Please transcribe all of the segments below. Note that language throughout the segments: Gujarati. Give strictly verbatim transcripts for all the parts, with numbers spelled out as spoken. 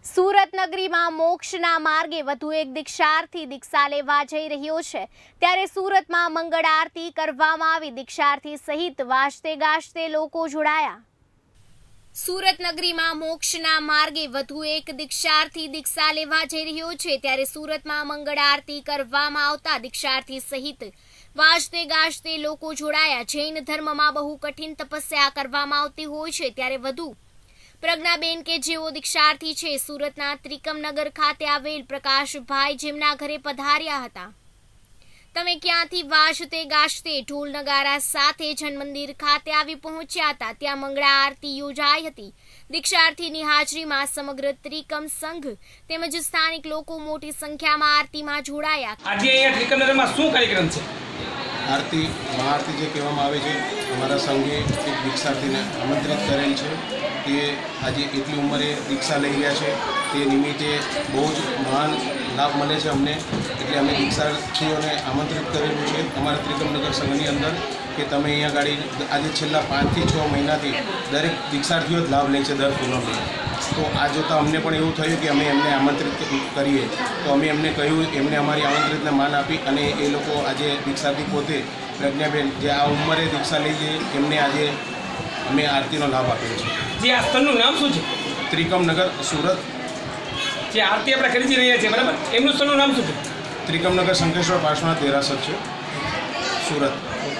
સુરત નગરીમાં મોક્ષના માર્ગે વધુ એક દીક્ષાર્થી દીક્ષા લેવા જઈ રહ્યો છે ત્યારે સુરતમાં મંગળ આરતી કરવામાં આવી। દીક્ષાર્થી સહિત વાજતે ગાજતે લોકો જોડાયા। સુરત નગરીમાં મોક્ષના માર્ગે વધુ એક દીક્ષાર્થી દીક્ષા લેવા જઈ રહ્યો છે ત્યારે સુરતમાં મંગળ આરતી કરવામાં આવતા દીક્ષાર્થી સહિત વાજતે ગાજતે લોકો જોડાયા। જૈન ધર્મમાં બહુ કઠિન તપસ્યા કરવામાં આવતી હોય છે ત્યારે વધુ પ્રજ્ઞાબેન કે જેઓ દીક્ષાર્થી છે સુરતના ત્રિકમનગર ખાતે આવેલ પ્રકાશભાઈ જેમના ઘરે પધાર્યા હતા। તમે ક્યાંથી વાજતે ગાજતે ઢોલ નગારા સાથે જન મંદિર ખાતે આવી પહોંચ્યા હતા। ત્યાં મંગળા આરતી યોજાઈ હતી। દીક્ષાર્થીની હાજરીમાં સમગ્ર ત્રિકમ સંઘ તેમજ સ્થાનિક લોકો મોટી સંખ્યામાં આરતીમાં જોડાયા। આજે અહીંયા ત્રિકમનગરમાં શું કાર્યક્રમ છે? आरती महाआरती जो कहवामां आवे छे अमारा संघे एक दीक्षार्थी ने आमंत्रित करेल छे कि आज एटली उमरे दीक्षा लई रह्या छे ते निमित्ते बहुत महान लाभ मळे छे अमने एटले अमे दीक्षार्थीओने आमंत्रित करेलुं छे अमारा त्रिकमनगर संघनी अंदर कि तमे अहींया गाड़ी आज छेल्ला पांच थी छ महीनाथी दरेक दीक्षार्थीओ ज लाभ ले छे दर पूनमे। तो आ जोता अमने पण एवुं थयुं कि अमे एमने आमंत्रित करीए तो अमे एमने कह्युं एमने अमारी आमंत्रितने मान आपी अने ए लोको आजे दीक्षार्थी पोते प्रज्ञाबेन जे आ उंमरे दीक्षा लई छे एमने आजे अमे आरतीनो लाभ आप्यो छे। जे आ स्थळनुं नाम शुं छे? त्रिकमनगर सूरत। जे आरती आपणे करी रह्या छे बराबर एमनुं स्थळनुं नाम शुं छे? त्रिकमनगर शंकेश्वर पार्श्वनाथ देरासर छे सूरत।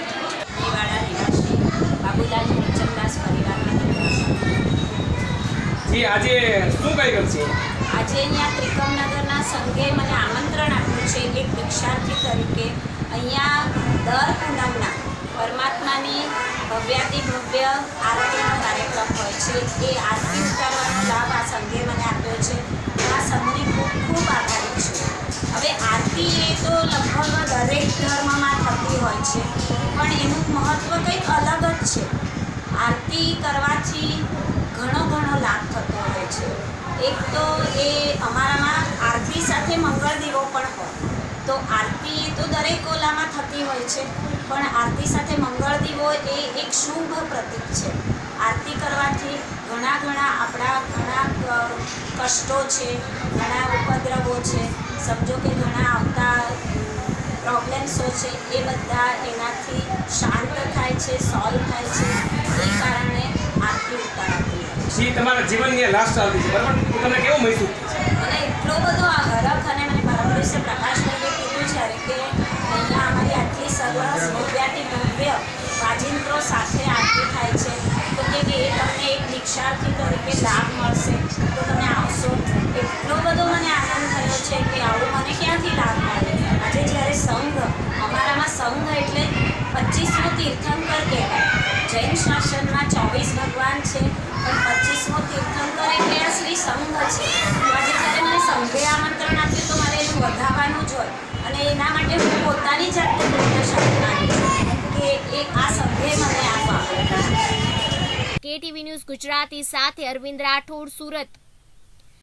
जी આજે શું કાર્યક્રમ છે? આજે અહીંયા ત્રિકમનગરના સંઘે મને આમંત્રણ આપ્યું છે એક દીક્ષાર્થી તરીકે। અહીંયા દર પૂનમના પરમાત્માની ભવ્યાતિ ભવ્ય આરતીનો કાર્યક્રમ હોય છે। એ આરતી ઉતારવાનો લાભ આ સંઘે મને આપ્યો છે। આ સંઘની ખૂબ ખૂબ આભારી છું। હવે આરતી એ તો લગભગ દરેક ધર્મમાં થતી હોય છે પણ એનું મહત્ત્વ કંઈક અલગ જ છે। આરતી કરવાથી ઘણો ઘણો લાભ થતો હોય છે। એક તો એ અમારામાં આરતી સાથે મંગળ દીવો પણ હોય તો આરતી તો દરેક ઓલામાં થતી હોય છે પણ આરતી સાથે મંગળ દીવો એ એક શુભ પ્રતીક છે। આરતી કરવાથી ઘણા ઘણા આપણા ઘણા કષ્ટો છે, ઘણા ઉપદ્રવો છે, સમજો કે ઘણા આવતા પ્રોબ્લેમ્સો છે એ બધા એનાથી શાંત થાય છે, સોલ્વ થાય છે। એ કારણે આરતી ઉતારાતી જી તમારા જીવનની લાસ્ટ આવતી છે બરાબર તમને કેવો મહેસૂસ થાય? મને એટલો બધો આ હરખ અને મને પરમ દિવસે પ્રકાશભાઈએ કીધું જ્યારે કે અહીંયા અમારી આટલી સરસ ભવ્યાતિ ભવ્ય વાજિંત્રો સાથે આરતી થાય છે તો કે એ તમને એક દીક્ષાર્થી તરીકે લાભ મળશે તો તમે આવશો। એટલો બધો મને આનંદ થયો છે કે આવું મને ક્યાંથી લાભ મળે। આજે જ્યારે સંઘ અમારામાં સંઘ એટલે પચીસમો તીર્થંકર કહેવાય। જૈન શાસનમાં ચોવીસ ભગવાન છે પણ પચીસમો તીર્થંકર એટલે આ શ્રી સંઘ છે। તો આજે જ્યારે મને સંઘે આમંત્રણ આપ્યું તો મારે એનું વધાવવાનું જ હોય અને એના માટે હું પોતાની જાતને પ્રયત્નશીલ માનું છું કે એ આ સંઘે મને આપવા। કેટીવી ન્યૂઝ ગુજરાતી સાથે અરવિંદ રાઠોડ, સુરત।